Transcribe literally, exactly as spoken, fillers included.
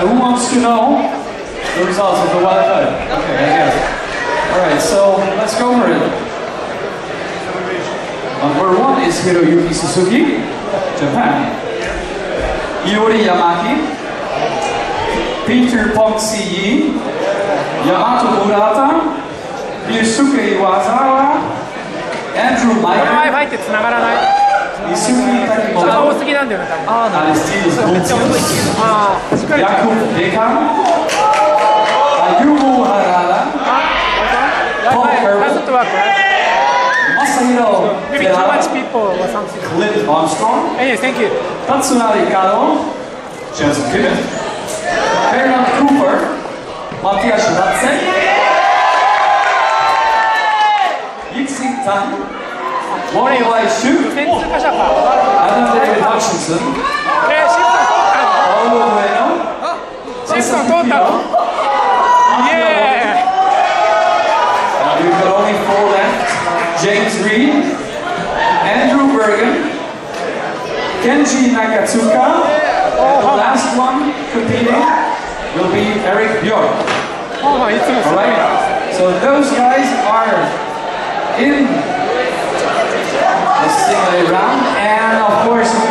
So who wants to know the results of the wild card? Okay, I guess. Alright, so let's go for it. Number one is Hiroyuki Suzuki, Japan. Iori Yamaki, Peter Ponsi Yi, Yamato Murata, Yusuke Iwasawa, Andrew Meyer, Isuki Takimoto, Aristides Bontius, Jakub Dekan, Ayumu Harada, Paul Herbert, Masahiro Terada, Clint Armstrong, Tatsunari Kano, Joseph Kimmett, Bernard Cooper, Matthias Schwarzen, Yixing Tan, Mori Wai Shu, Adam David Hutchinson, Paulo Bueno, yeah! Now we've got only four left. James Reed, Andrew Bergen, Kenji Nakatsuka, and the last one competing will be Eric Bjork. Alright, so those guys are in the singlet round, and of course